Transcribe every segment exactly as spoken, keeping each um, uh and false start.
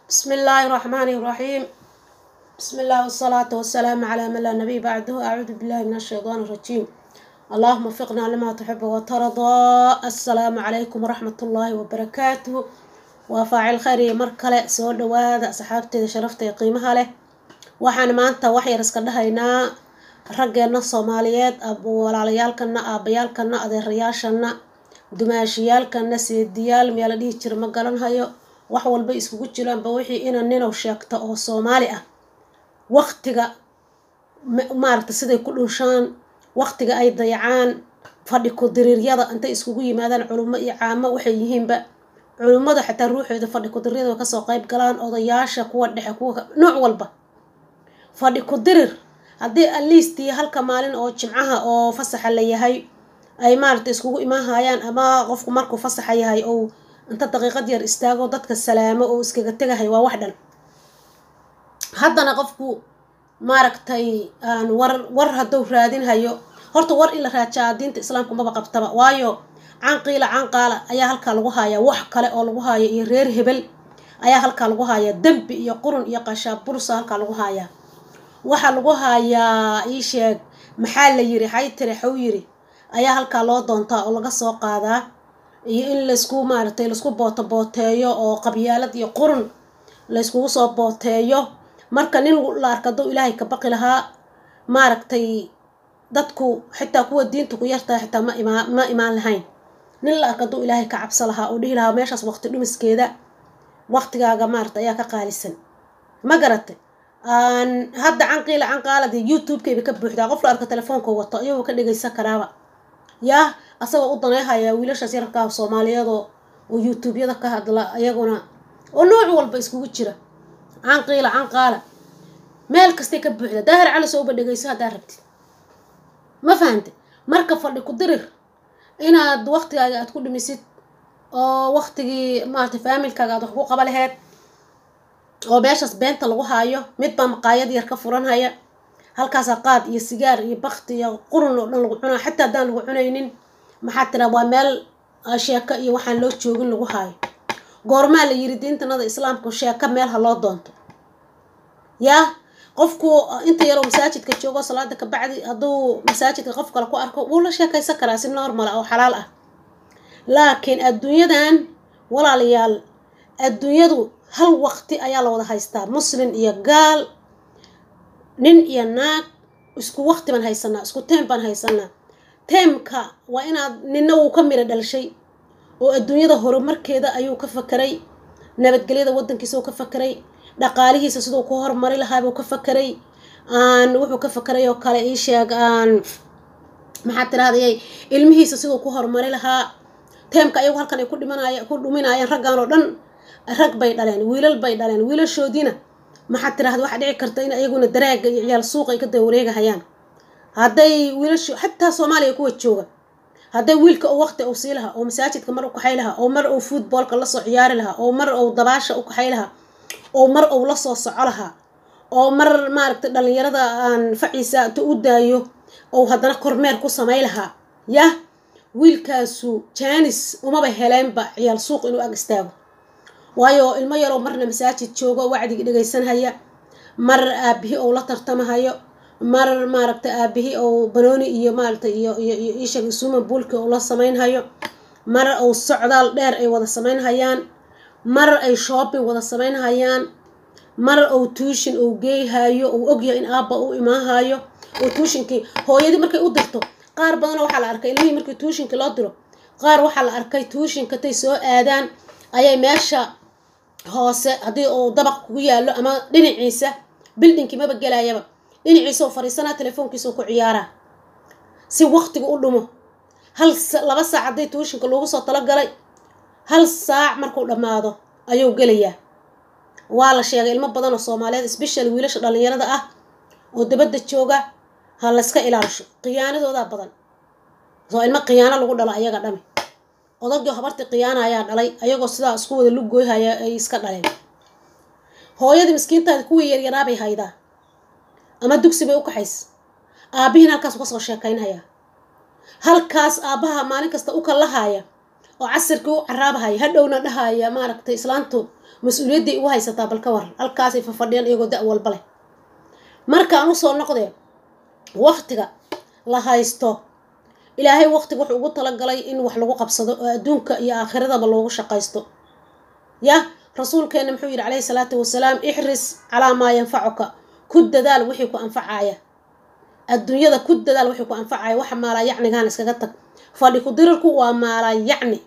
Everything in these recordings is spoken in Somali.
بسم الله الرحمن الرحيم. بسم الله والصلاة والسلام على من لا نبي بعده. أعوذ بالله من الشيطان الرجيم. اللهم وفقنا لما تحب وترضى. السلام عليكم ورحمة الله وبركاته. وفاعل خير مركلة سو دواada asxaabteeda sharafta iyo qiimaha leh. waxaan maanta wax yar iska dhahaynaa raggeena Soomaaliyeed abo walaalayaalkana aabayaalkana adeerayaashana dumaashiyaalkana seediyaal meel dhig jir ma garanhayo wax walba iskugu jiraan ba wixii inaan ninow sheegto oo Soomaali ah waqtiga maarta siday ku dhunshaan waqtiga ay dayacaan fadhi ku diriiryada inta iskugu yimaadaan culummo iyo caamo waxay yihiinba culumada xataa ruuxooda fadhi ku diriiryada ka soo qayb galaan odayaasha kuwa dhexe kuwa nooc walba fadhi ku diriir hadii at least halka maalin oo jimcaha oo fasaxa la yahay ay maarta iskugu imaahayaan ama qofku markuu fasaxa yahay oo inta daqiiqad yar istaago dadka salaamo oo iskaga tagahay waa wax dhan haddana qofku maaragtay aan war war haduu raadin hayo horta war ila raajaa diinta islaamku ma qabtaba waayo aan qiila aan qaala ayaa halka lagu hayaa wax kale oo lagu hayo iyo reer hebel ayaa halka lagu hayaa dambi iyo qurun iyo qashaab bursa halka lagu hayaa waxa lagu hayaa ii sheeg maxaa la yiri hay tire xaw yiri ayaa halka loo doontaa oo laga soo qaadaa iyo in la isku maartay la isku booto booteeyo oo qabyaalad iyo qurun la isku soo booteeyo marka nin la arkado ilaahay ka baqi lahaa maartay dadku xitaa kuwa diinta ku yartaa xitaa ma imaan ma imaan lahayn nin la arkado ilaahay ka cabsa lahaa oo dhihi lahaa meeshaas waqti dhumiskeeda waqtigaaga maartay ayaa ka qaalisan ma garatay aan hadda aan qiila aan qaalada youtube-ka ka buuxdaa qof la arka telefoonka wato ayuu ka dhigaysan karaaba yaa asagoo u daneehaya wiilashaas yarka Soomaaliyeed oo youtube-yada ka hadla ayaguna oo nooc walba iskugu jira aan qiila aan qaala meel kasta ka buuxda daahir cali soo badhigaysa hadaa rabtid ma fahamtay marka fadhi ku dirir inaad waqtigaaga aad ku dhimisid oo waqtigii maarta familkaaga aad wax ku qaba lahayd oo beeshas beenta lagu haayo mid ba maqaayad yar ka furan haya halkaas qaad iyo sigaar iyo baqti iyo qurun oo dhan lagu cunaa xataa hadaan lagu cunaynin maxaa tira waa meel sheeka iyo waxaan loo joogin lagu haayo goorma la yiri diintanada islaamka sheeka meel ha loo doonto yaa qofku inta yar oo masaajidka joogo salaada ka bacdi haduu masaajidka qof kale ku arko wuu la sheekaysan karaa si normal ah oo xalaal ah laakiin adduunyadan walaalayaal adduunyadu hal waqti ayaa la wada haystaa muslim iyo gaal nin iyo naag isku waqti ban haysanaa isku time ban haysanaa temka waa inaad ninna uu ka mira dhalshay oo adduunyada horumarkeeda ayuu ka fakaray nabadgelyada wadankiisa uu ka fakaray dhaqaalihiisa sidoo ku horumari lahaa buu ka fakaray aan wuxuu ka fakaray oo kale ii sheeg aan maxaa tiraahday ilmihiisa sidoo ku horumari lahaa temka ayagu halkan ay ku dhimanayaan ku dhuminayaan raggaan oo dhan rag bay dhaleen wiilal bay dhaleen wiilashoodina maxaa tiraahday waxa dhici karta in ayaguna daraaga iyo ciyaal suuq ay ka dawareegayaan haday wiilasho xataa Soomaaliya kuwa jooga haday wiilka oo waqti uu sii lahaa oo masaajidka mar u kaxay lahaa oo mar uu footballka la soo ciyaari lahaa oo mar uu dabaasha u kaxay lahaa oo mar uu la soo soco lahaa oo mar maaragtay dhalinyarada aan faciisa inta u daayo oo haddana kormeer ku sameey lahaa yaa wiilkaasu jaanis uma ba heleenba ciyaal suuq inuu ag istaago waayo ilmo yar oo marna masaajid joogo wacdiga dhageysan haya mar aabihi oo la tartamahayo mar maaragtay aabihi oo banooni iyo maaragtay iyo iyo isha suuma bulka oo la sameeynayo mar oo socdaal dheer ay wada sameynayaan mar ay shopping wada sameynayaan mar oo tuition oo geeyahayo oo ogyahay in aabba uu imaahayo oo tuitionkii hooyadii markay u dirto qaar badan waxa la arkay ilmihii markii tuitionka loo diro qaar waxa la arkay tuitionka tay soo aadaan ayay meesha hoose hadii oo dabaq ku yaalo ama dhinaciisa buildingki ma bagalaayaba dhinaciisa oo fariisana telefoonkiisa ku ciyaara si waqtiga u dhumo hal laba saac hadii tuitionka loogu soo tala galay hal saac markuu dhamaado ayuu galayaa waa la sheegay ilmo badan oo Soomaaliyeed especially wiilasha dhalinyarada ah oo dabada jooga hal la iska ilaalisho qiyaanadooda badan soo ilmo qiyaano lagu dhalo ayaga dhami odagga habartii qiyaana ayaa dhalay ayagoo sidaa isku wada lugooyaya ay iska dhaleen hooyadii miskiintaada kuwii yar yaraabay haydaa ama dugsi bay u kaxays aabihiin halkaas uga soo sheekaynaya halkaas aabaha maalin kasta u kala haya oo casirkii u caraabahaya hadhowna dhahaya maaragtay islaantu mas-uuliyaddii ugu haysataa bal ka waran halkaasay fafadhiyaan iyagoo da' walba leh markaan usoo noqdee waqtiga la haysto ilaahay waqtiga wuxuu ugu talagalay in wax lagu qabsado oo adduunka iyo aakhiradaba loogu shaqaysto ya rasuulkeena muxuu yidhi calayhi salaatu wasalaam ixris calaa maa yanfacuka ku dadaal wixii ku anfacaya adduunyada ku dadaal wixii ku anfacaya waxa maalaa yacnigaan iskaga tag fadhi ku dirirku waa maalaa yacni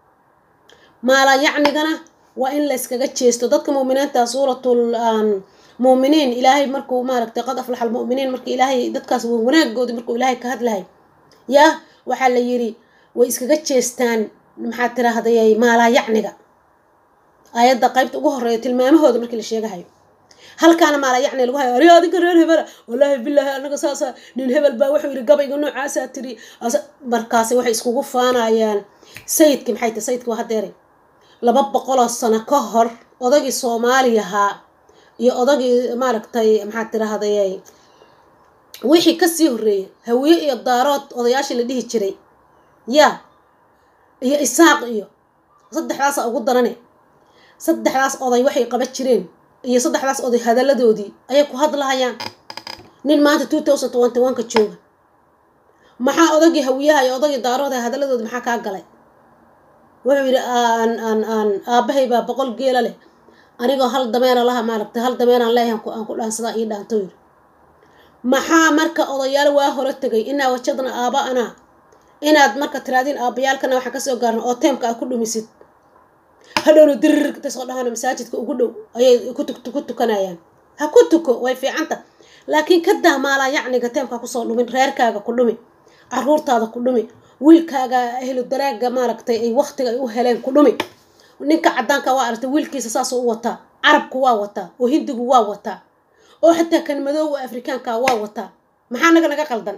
maalaa yacnigana waa in la iskaga jeesto dadka mu'miniinta suuratul mu'miniin ilaahay markuu maaragtay qad aflaxa almu'miniin markii ilaahay dadkaas wanaaggoodii markuu ilaahay ka hadlahay yaa waxaa la yidhi way iskaga jeestaan maxaa tiraahday maalaa yacniga aayadda qaybta ugu horreeya tilmaamahooda markii la sheegahayo halkaana maalaa yacni lagu hayo ari adinka reer hebela wallaahi bilaahi anaga saasa nin hebel baa wuxuu yidhi gabayga noocaasaa tiri markaasi waxay iskugu faanayaan sayidkii maxay tahay sayidkii waa hadeeray laba boqoloo sano ka hor odagii soomaaliyahaa iyo odagii maaragtay maxaa tiraahday wixii kasii horreeyay hawiye iyo daarood odayaashii la dhihi jiray yaa iyo isaaq iyo saddexdaasa ugu darane saddexdaas oday waxay qaban jireen iyo saddexdaas oday hadalladoodii ayay ku hadlahayaan nin maanta two thousand twenty one ka jooga maxaa odagii hawiyaha iyo odagii daarood hadalladoodii maxaa kaa galay wuxuu yidhi aan aan aan aabbahay baa boqol geela leh anigoo hal dameera laha maaragtay hal dameeraan leeyahan aan ku dhaansadaa ii dhaanto yidhi maxaa marka odayaal waa hore tegay inaa wajadna aaba anaa inaad marka tiraadiin aabayaalkana waxaan kasoo gaarna oo teemka aad ku dhumisid hadhowna dirir tasoo dhahana masaajidka ugu dhow ayay ku ku tukanayaan ha ku tuko way fiicanta laakiin ka daa maalaa yacniga teemka kusoo dhumin reerkaaga ku dhumi caruurtaada ku dhumi wiilkaaga ehlu daraaga maaragtay ay waqtiga ay u heleen ku dhumi ninka caddaanka waa aragtay wiilkiisa saasoo u wataa carabku waa wataa oo hindigu waa wataa oo xataa kan madowga afrikaanka waa wataa maxaa naga naga qaldan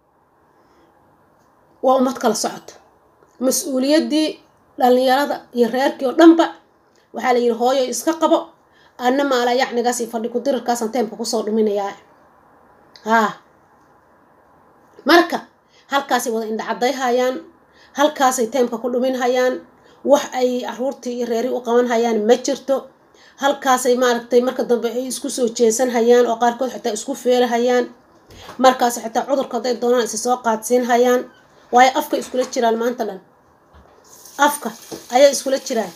waa ummad kala socota mas-uuliyaddii dhalinyarada iyo reerkii oo dhanba waxaa la yidhi hooyo iska qabo anna maalaa yacnigaas iyo fadhi ku dirirkaasaan teemka kusoo dhuminayaa haa marka halkaasay wada indhacadday hayaan halkaasay teemka ku dhumin hayaan wax ay caruurtii iyo reeri u qaban hayaan ma jirto halkaasay maaragtay marka dambe ay isku soo jeesan hayaan oo qaarkood xitaa isku feela hayaan markaas xitaa cudurka hadday doonaan isi soo qaadsiin hayaan waayo afka iskula jiraan maanta dhan afka ayay iskula jiraan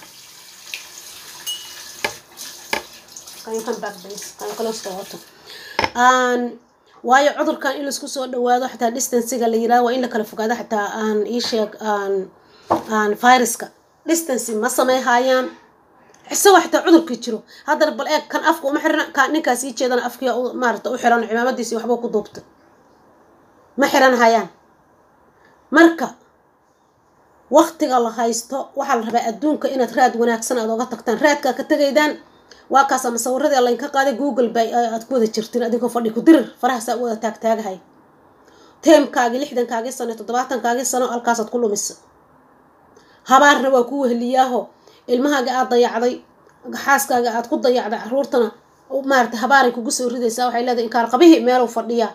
aan waayo cudurkan in laisku soo dhawaado xitaa distancega la yiraahdo waa in la kala fogaado xitaa aan ii sheeg aan aan viruska distance ma sameeyhayaan isagoo xitaa cudurkii jiro haddana bal eeg kan afka uma xirna kan ninkaas ii jeedana afkiya maarata u xiran cimaamadiisii waxba ku duubta ma xiran hayaan marka waqtiga la haysto waxaa la rabaa adduunka inaad raad wanaagsan aad oga tagtaan raadkaa ka tegaydaan waa kaas ama sawiradii laynka qaaday google bay aad ku wada jirtiin adigoo fadhi ku dirir farahaasaa u wada taagtaagahay teemkaagii lixdankaagii sano toddobaatankaagii sano halkaasaad ku lumisa habaarna waa ku weheliyaaho ilmahaaga aad dayacday xaaskaaga aad ku dayacday caruurtana maarata habaaray kugu soo ridaysaa waxay leedahay inkaar qabihii meeluu fadhiyaa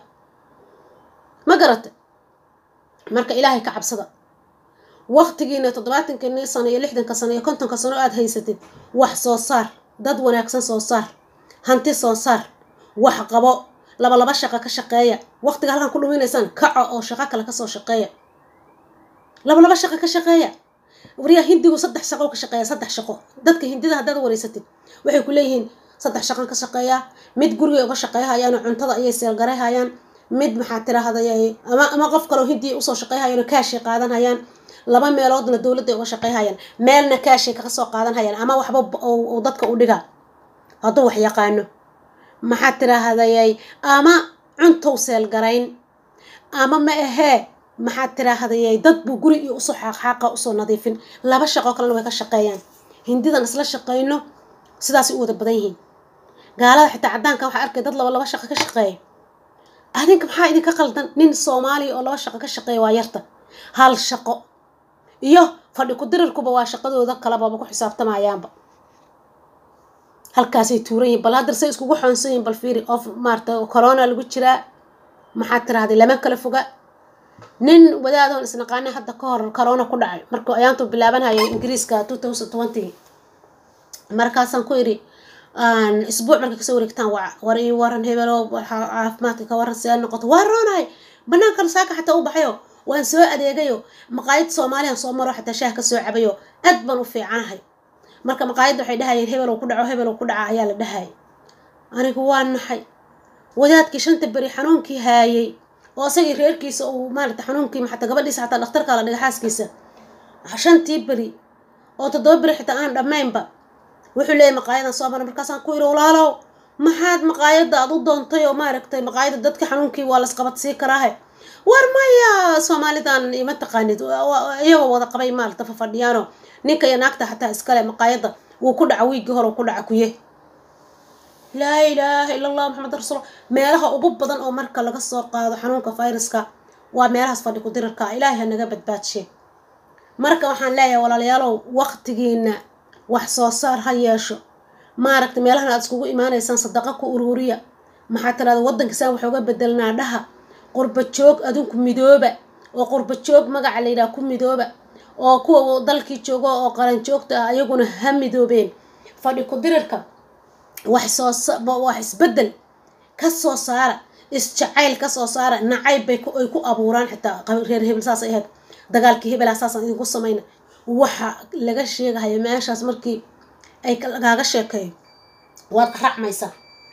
ma garata marka ilaahay ka cabsada waqtigiina toddobaatanka sano iyo lixdanka sano iyo kontonka sano aad haysatid wax soo saar dad wanaagsan soo saar hanti soo saar wax qabo laba laba shaqo ka shaqeeya waqtiga halkan ku dhuminaysaan kaco oo shaqo kale kasoo shaqeeya laba laba shaqo ka shaqeeya wariyaa hindigu saddex shaqo ka shaqeeya saddex shaqo dadka hindida haddaad wareysatid waxay ku leeyihiin saddex shaqan ka shaqeeya mid guriga uga shaqeeyhayaan cuntada ayay seelgarayhayaan mid maxaa tiraahday ama ama qof kaloo hindiya usoo shaqeeyhayaan kaashi qaadanhayaan laba meeloodna dowladda uga shaqeeyhayaan meelna kaashi kaga soo qaadanhayaan ama waxba oo dadka u dhiga hadduu wax yaqaano maxaa tiraahday ama cuntow seelgarayn ama ma ahee maxaa tiraahday dad buu guri iyo usoo xaaqxaaqa usoo nadiifin laba shaqo kalena way ka shaqeeyaan hindidan isla shaqeyno sidaas u wada badan yihiin gaalada xitaa caddaanka waxaa arkay dad laba laba shaqo ka shaqeeya adinka maxaa idinka qaldan nin soomaaliya oo laba shaqo ka shaqeeya waa yarta hal shaqo iyo fadhi ku dirirkuba waa shaqadooda kalebaba ku xisaabtamayaanba halkaasay tuuran yihiin bal haddar say iskugu xoonsan yihiin bal fiiri of maarata corona lagu jiraa maxaa tiraahday lama kala foga nin wadaadoon isnaqaana hadda ka hor corona ku dhacay markuu ayaantu bilaabanhayay ingiriiska two thousand twenty markaasaan ku iri aan isbuuc marka kasoo wareegtaan war ii waran hebelo caafimaadka ka waran see noqoto waa roonahay banaankan saaka xataa u baxayo waan soo adeegayo maqaayad Soomaaliya soo maro xataa shaah ka soo cabayo aad baan u fiicanahay marka maqaayad waxay dhahayeen hebelo ku dhaco hebelo ku dhaca ayaa la dhahay anigu waan nahay wadaadkii shanta bari xanuunkii haayay oo asagii reerkiisa uu maarta xanuunkii maxta gabadhiisa xataa dhakhtarka la dhigay xaaskiisa shantii bari oo toddoba bari xitaa aan dhamaynba wuxuu leeyahay maqaayadan soo maray markaasaan ku iri walaalow maxaad maqaayada aad u doontay oo maaragtay maqaayada dadka xanuunkii waa la isqabad sii karaahe war maya Soomaalidan ima taqaanid iyagoo wada qabay maalta fadhiyaano ninka iyo naagta xataa iskale maqaayada wuu ku dhaca wiigi hore ku dhaca kuye laa ilaaha illa allah muhammad rasuul meelaha ugu badan oo marka laga soo qaado xanuunka fayraska waa meelahaas fadhi ku dirarka ilaahay naga badbaadshe marka waxaan leeyahay walaalayaalow waqtigiina wax soo saar ha yeesho maaragtay meelahan aad iskugu imaanaysaan sadaqa ku ururiya maxaa tiraada wadankiisa wax uga bedelnaa dhaha qurba joog adinku midooba oo qurba joog magaca la yiraahdo ku midooba oo kuwa dalkii joogo oo qaran joogta ah ayaguna ha midoobeen fadhi ku dirarka wax soo wax isbedel ka soo saara isjacayl ka soo saara nacayb bay ay ku abuuraan xitaa reer hebel saas ay ahayd dagaalkii hebel asaasan idinku sameeyna waxa laga sheegayo meeshaas markii ay lagaaga sheekayo waad raacmaysa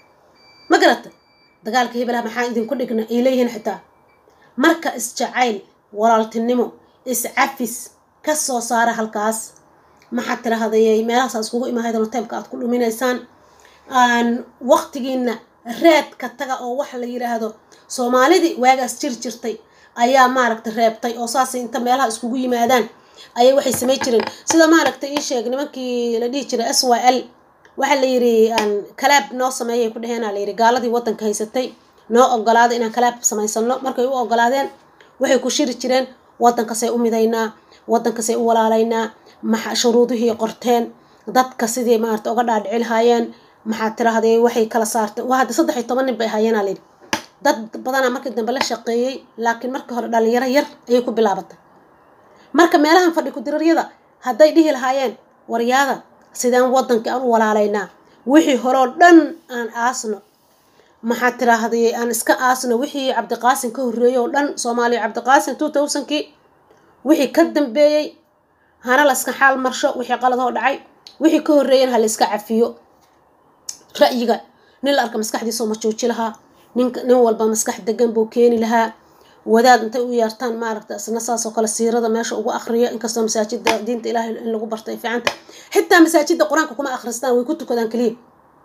ma garatay dagaalkii hebel maxaa idinku dhigna ay leeyihiin xitaa marka isjacayl walaaltinimo iscafis ka soo saara halkaas maxaa tiraahday meelahaas iskugu imaadeen hotelka aad ku dhuminaysaan aan waqtigiina reed ka taga oo wax la yiraahdo Soomaalidii waagaas jir jirtay ayaa maaragtay reebtay oo saas inta meelaha iskugu yimaadaan ayay waxay sameey jireen sida maaragtay ii sheeg nimankii la dhigi jiray S Y L waxa la yiri aan kalaab noo sameeyay ku dhaheena la yiri gaaladii wadanka haysatay noo ogolaaday inaan kalaab sameysano markay u ogolaadeen waxay ku shiri jireen wadanka say u midaynaa wadanka say u walaalaynaa maxaa shuruudihii qorteen dadka sidii maaragtay uga dhaadhici lahaayeen maxaa tiraahday waxay kala saartay waa hadda saddex iyo toban nin bay hayeen la yiri dad badan markii dambe la shaqeeyay laakiin markii hore dhalinyaro yar ayay ku bilaabatay marka meelahan fadhi ku diraryada haday dhihi lahaayeen waryaada sidaan wadanka aan u walaalaynaa wixii hore oo dhan aan aasno maxaa tiraahday aan iska aasno wixii Cabdiqaasim ka horeeyay oo dhan Soomaaliya Cabdiqaasim two thousand kii wixii ka dambeeyay hana la iska xaal marsho wixii qalad oo dhacay wixii ka horeeyay hal iska cafiyo ra'yiga nin la arka maskaxdiisa ma jooji lahaa nin nin walba maskax degan buu keeni lahaa wadaad inta u yeertaan maaragta asna saas oo kale siirada meesha ugu akhriyo inkastoo masaajidda diinta ilaahay in lagu bartay fiicanta xitaa masaajidda quraanka kuma akhristaan way ku tukadaan kaliya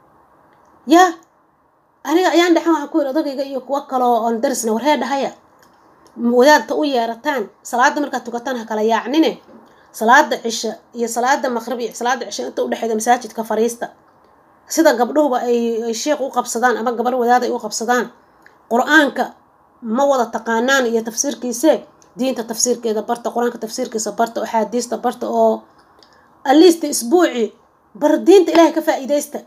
ya aniga ayaan dhaxan waxa ku odagayga iyo kuwa kale oo darisna war heedahaya wadaadta u yeerataan salaada marka tukataan ha kala yaacnine salaada cisha iyo salaada maqrib iyo salaada cisha inta u dhaxayda masaajidka fariista sida gabdhuhuba ay sheekh u qabsadaan ama gabar wadaad ay u qabsadaan quraanka ma wada taqaanaan iyo tafsiirkiisa diinta tafsiirkeeda barta quraanka tafsiirkiisa barta oo xadiista barta oo at isbuuci bar diinta ilaahay ka faa'iideysta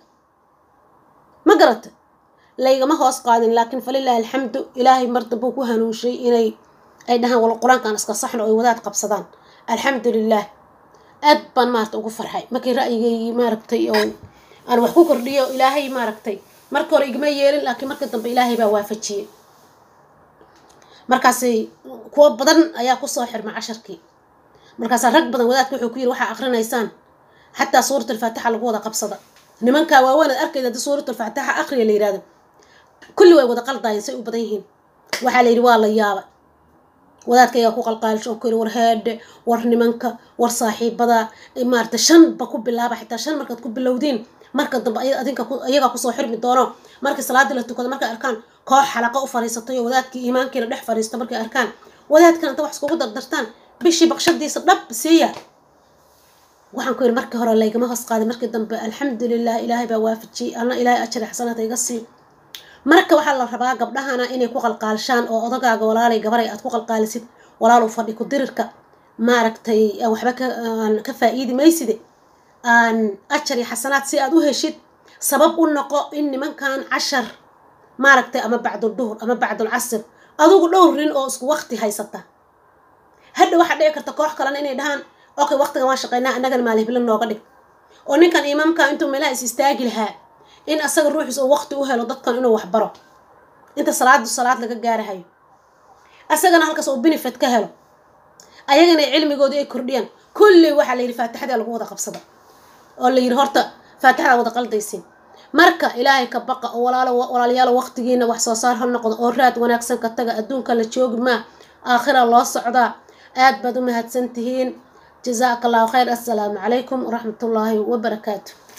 ma garata laygama hoos qaadin laakiin falillahi alhamdu ilaahay martaba ku hanuunshay inay ay dhahaan wal quraankan iska saxno oo wadaad qabsadaan alhamdulillah aad baan maarta ugu farxay markii ra'yigay maaragtay oo aan wax ku kordhiyo ilaahay maaragtay markii hore igma yeelin laakiin markii dambe ilaahay baa waafajiyay markaas kuwa badan ayaa ku soo xirma casharkii markaas rag badan wadaadku wuxuu ku yiri waxa akrinaysaan hatta suuratul faatiha lagu wada qabsada nimanka waaweyn arkayda suuratul faatiha akhriya la yiraahdo kulli way wada qaldaayeen say u badan yihiin waxa la yiri waa la yaaba wadaadka ayaa ku qalqaalisho ku yiri war heed war nimanka war saaxiibada imaarta shan ba ku bilaaba xitaa shan markaad ku bilowdeen marka dambe adinka ayaga ku soo xirmi doono markii salaada la tukado marka arkaan koox xalaqa u fariisatay wadaadkii iimaankiina dhex fariista markay arkaan wadaadkan inta wax iskugu dardartaan bishii baqshadiisa dhab siiya waxaan ku yiri markii hore laygama hoos qaaday markii dambe alxamdulillah ilaahay baa waafajiyay ana ilaahay ajr xasanaad iga sii marka waxa la rabaa gabdhahana inay ku qalqaalshaan oo odagaaga walaalay gabar ay aad ku qalqaalisid walaal u fadhi ku dirirka maaragtay waxba ka ka faa'iidi mayside aan ajr xasanaad si aad u heshid sabab u noqo in nimankan cashar maaragtay ama bacdu dhuhr ama bacdu asr adugu dhowr rin oo isku waqti haysata hadda waxa dhici karta koox kale inay dhahaan okay waqtiga waan shaqeynaa anagana maalin bilan nooga dhig oo ninkan imaamka intuu meelaha is istaagi lahaa in asaga ruuxiis oo waqti u helo dadkan inuu wax baro inta salaadu salaad laga gaarahayo asagana halkaas oo benefit ka helo ayagana cilmigooda ay kordhiyaan kulli waxa la yiri faatixada lagu wada qabsada oo la yiri horta faatixada wada qaldaysin marka ilaahay ka baqa oo walaalo walaalayaal waqtigiina wax soo saar hal noqdo oo raad wanaagsan ka taga adduunka la joogi ma aakhira loo socdaa aad baad u mahadsantihiin jazaakallahu khayr assalaamu calaykum waraxmatullaahi wabarakaatuh